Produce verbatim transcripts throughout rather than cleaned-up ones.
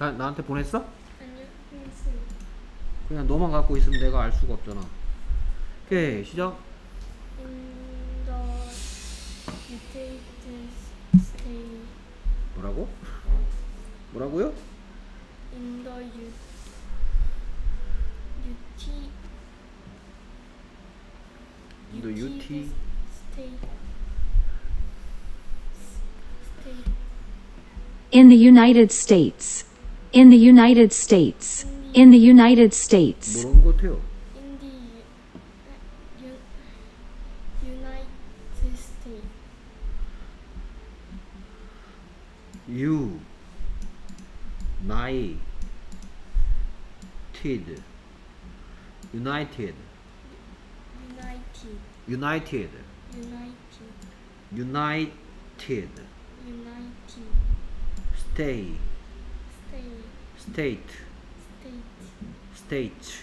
나, 나한테 보냈어? 아니요, 했어요. 그냥 너만 갖고 있으면 내가 알 수가 없잖아. 오케이, 시작. In the United States. 뭐라고? 뭐라고요? In the U, UT, 너 유티 State, State, In the United States. In the United States. In the United States. 뭐라는 것 같아요? in the U, United States. 유 나이 티드 유나이티드 United, 유나이티드 United, 유나이티드 United 스테이 State, 스테이트 State,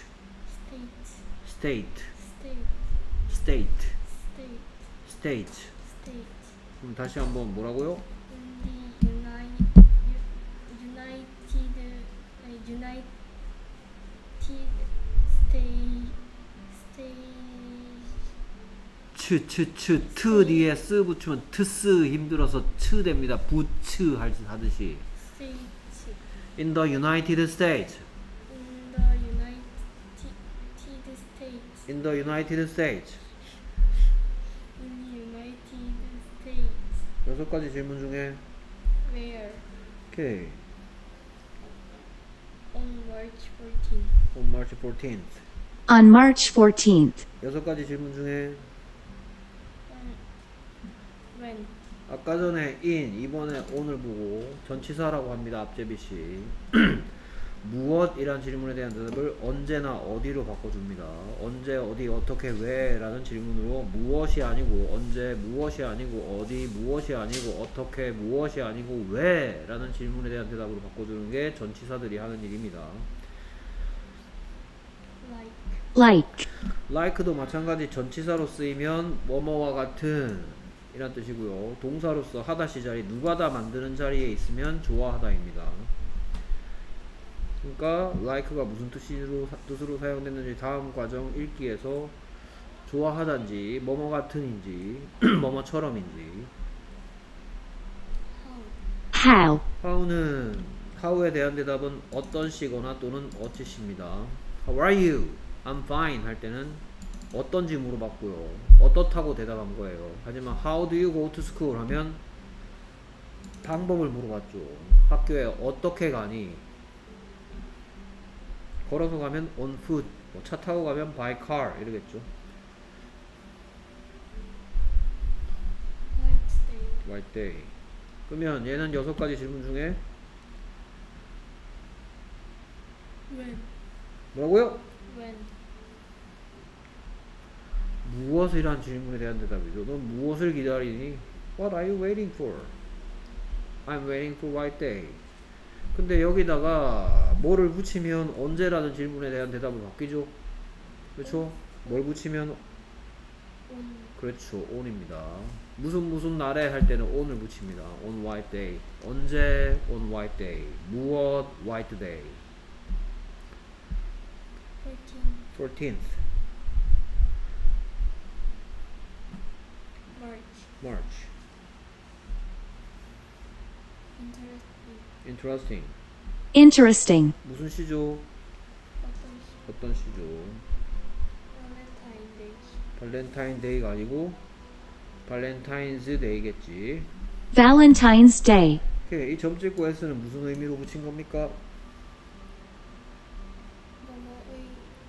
스테이트 State, 스테이트 State, 스테이트 State, 스테이트 State. 그럼 다시 한번 뭐라고요? In the United, U, United, uh, United States, States. 츠 츠 츠 트 뒤에 쓰 붙이면 트스 힘들어서 츠 됩니다. 부츠 할- 하듯이 States. In the United States In the United States. In the United States In the United States. 여섯 가지 질문 중에 Where? 오케이 On March fourteenth. On March fourteenth On March fourteenth. 여섯 가지 질문 중에 On when? 아까 전에 in 이번에 on을 보고 전치사라고 합니다. 앞제비씨 무엇이란 질문에 대한 대답을 언제나 어디로 바꿔줍니다. 언제 어디 어떻게 왜 라는 질문으로 무엇이 아니고 언제 무엇이 아니고 어디 무엇이 아니고 어떻게 무엇이 아니고 왜 라는 질문에 대한 대답으로 바꿔주는 게 전치사들이 하는 일입니다. Like. Like. like도 마찬가지 전치사로 쓰이면 뭐뭐와 같은 이란 뜻이고요. 동사로서 하다시 자리 누가다 만드는 자리에 있으면 좋아하다입니다. 그러니까 like가 무슨 뜻으로, 뜻으로 사용됐는지 다음 과정 읽기에서 좋아하단지 뭐뭐 같은인지 뭐뭐처럼인지 How? How. how는 how에 대한 대답은 어떤 시거나 또는 어찌시입니다. How are you? I'm fine 할 때는 어떤지 물어봤고요. 어떻다고 대답한 거예요. 하지만 how do you go to school 하면 방법을 물어봤죠. 학교에 어떻게 가니? 걸어서 가면 on foot, 뭐 차 타고 가면 by car 이러겠죠. White day. White day. 그러면 얘는 여섯 가지 질문 중에 When? 뭐라고요? When? 무엇이란 질문에 대한 대답이죠. 넌 무엇을 기다리니? What are you waiting for? I'm waiting for white day. 근데 여기다가 뭐를 붙이면 언제라는 질문에 대한 대답을 바뀌죠. 그렇죠? 뭘 붙이면 On. 그렇죠. on입니다. 무슨 무슨 날에 할 때는 on을 붙입니다. on white day. 언제 on white day. 무엇 white day. fourteen. fourteenth March. March. Interesting. Interesting. Interesting. 무슨 시죠? 어떤 시? 어떤 시죠? Valentine Day. 발렌타인 데이가 아니고 발렌타인즈 데이겠지. Valentine's Day. 오케이, 이 점 찍고 S는 무슨 의미로 붙인 겁니까? 뭐뭐의.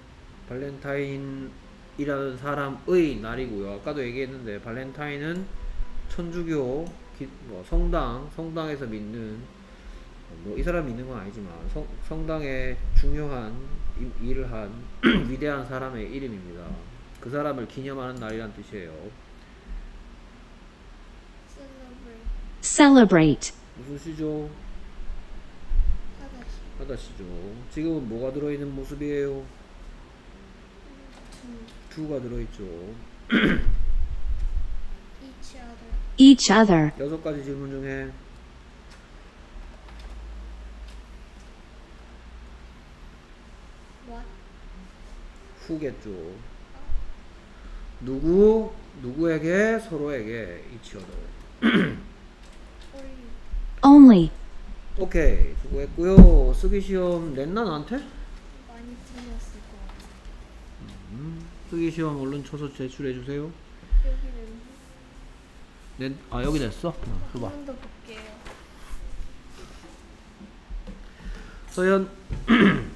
발렌타인이라는 사람의 날이고요. 아까도 얘기했는데 발렌타인은 천주교 기, 뭐 성당 성당에서 믿는 뭐 이 사람 믿는 건 아니지만 성, 성당에 중요한 이, 일을 한 위대한 사람의 이름입니다. 그 사람을 기념하는 날이란 뜻이에요. Celebrate. Celebrate. 무슨 시죠? 하다시. 하다시죠. 지금은 뭐가 들어있는 모습이에요? To. to가 들어있죠. Each other. Each other. 여섯 가지 질문 중에 who겠죠. 누구 누구에게 서로에게 each other. only. only, 오케이 수고했고요. 쓰기 시험 냈나 나한테? 많이 틀렸을 것 같아. 음, 쓰기 시험 얼른 쳐서 제출해 주세요. 여기는 낸, 아 여기 냈어? 어, 줘봐. 한 번 더 볼게요. 서연